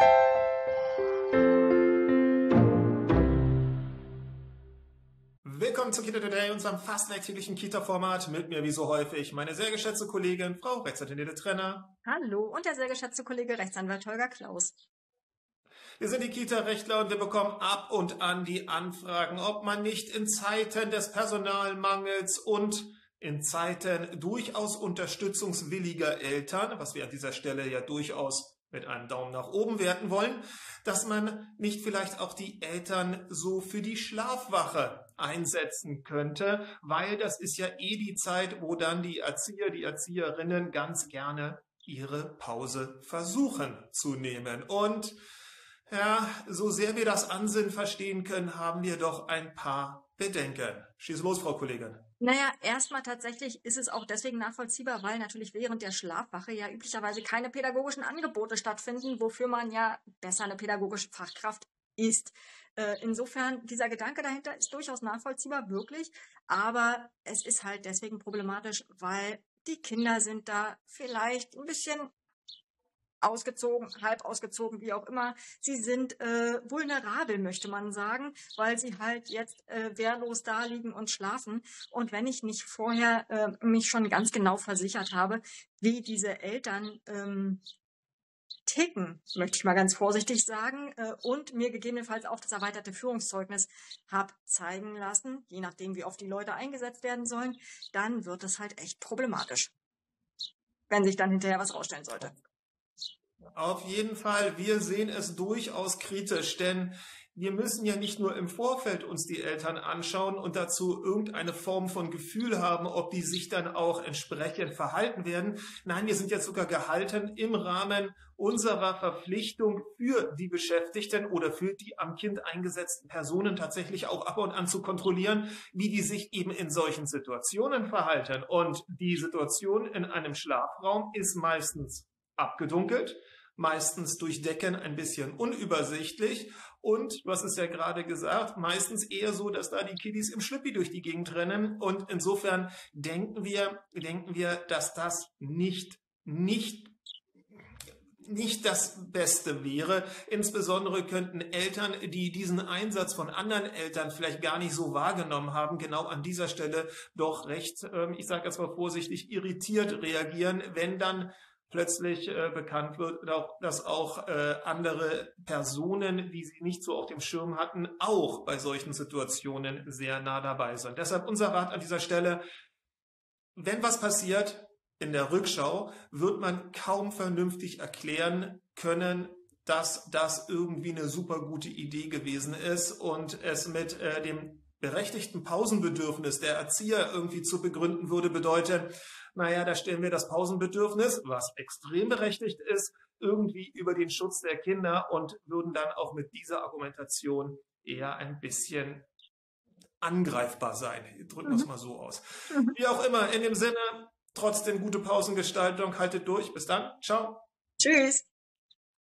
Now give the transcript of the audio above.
Willkommen zu Kita Today, unserem fast wöchentlichen Kita-Format. Mit mir wie so häufig meine sehr geschätzte Kollegin, Frau Rechtsanwältin Trenner. Hallo und der sehr geschätzte Kollege Rechtsanwalt Holger Klaus. Wir sind die Kita-Rechtler und wir bekommen ab und an die Anfragen, ob man nicht in Zeiten des Personalmangels und in Zeiten durchaus unterstützungswilliger Eltern, was wir an dieser Stelle ja durchaus mit einem Daumen nach oben werten wollen, dass man nicht vielleicht auch die Eltern so für die Schlafwache einsetzen könnte, weil das ist ja eh die Zeit, wo dann die Erzieher, die Erzieherinnen ganz gerne ihre Pause versuchen zu nehmen. Und ja, so sehr wir das Ansinnen verstehen können, haben wir doch ein paar Bedenken. Schieß los, Frau Kollegin. Naja, erstmal tatsächlich ist es auch deswegen nachvollziehbar, weil natürlich während der Schlafwache ja üblicherweise keine pädagogischen Angebote stattfinden, wofür man ja besser eine pädagogische Fachkraft ist. Insofern, dieser Gedanke dahinter ist durchaus nachvollziehbar, wirklich, aber es ist halt deswegen problematisch, weil die Kinder sind da vielleicht ein bisschen ausgezogen, halb ausgezogen, wie auch immer. Sie sind vulnerabel, möchte man sagen, weil sie halt jetzt wehrlos da liegen und schlafen. Und wenn ich nicht vorher mich schon ganz genau versichert habe, wie diese Eltern ticken, möchte ich mal ganz vorsichtig sagen, und mir gegebenenfalls auch das erweiterte Führungszeugnis habe zeigen lassen, je nachdem, wie oft die Leute eingesetzt werden sollen, dann wird es halt echt problematisch, wenn sich dann hinterher was rausstellen sollte. Auf jeden Fall, wir sehen es durchaus kritisch, denn wir müssen ja nicht nur im Vorfeld uns die Eltern anschauen und dazu irgendeine Form von Gefühl haben, ob die sich dann auch entsprechend verhalten werden. Nein, wir sind jetzt sogar gehalten, im Rahmen unserer Verpflichtung für die Beschäftigten oder für die am Kind eingesetzten Personen tatsächlich auch ab und an zu kontrollieren, wie die sich eben in solchen Situationen verhalten. Und die Situation in einem Schlafraum ist meistens abgedunkelt, meistens durch Decken ein bisschen unübersichtlich und, du hast es ja gerade gesagt, meistens eher so, dass da die Kiddies im Schlippi durch die Gegend rennen und insofern denken wir, dass das nicht das Beste wäre. Insbesondere könnten Eltern, die diesen Einsatz von anderen Eltern vielleicht gar nicht so wahrgenommen haben, genau an dieser Stelle doch recht, ich sage jetzt mal vorsichtig, irritiert reagieren, wenn dann plötzlich bekannt wird, dass auch andere Personen, die sie nicht so auf dem Schirm hatten, auch bei solchen Situationen sehr nah dabei sind. Deshalb unser Rat an dieser Stelle: Wenn was passiert, in der Rückschau wird man kaum vernünftig erklären können, dass das irgendwie eine super gute Idee gewesen ist und es mit dem berechtigten Pausenbedürfnis der Erzieher irgendwie zu begründen würde, bedeuten, naja, da stellen wir das Pausenbedürfnis, was extrem berechtigt ist, irgendwie über den Schutz der Kinder und würden dann auch mit dieser Argumentation eher ein bisschen angreifbar sein. Drücken wir es mal so aus. Wie auch immer, in dem Sinne, trotzdem gute Pausengestaltung, haltet durch. Bis dann. Ciao. Tschüss.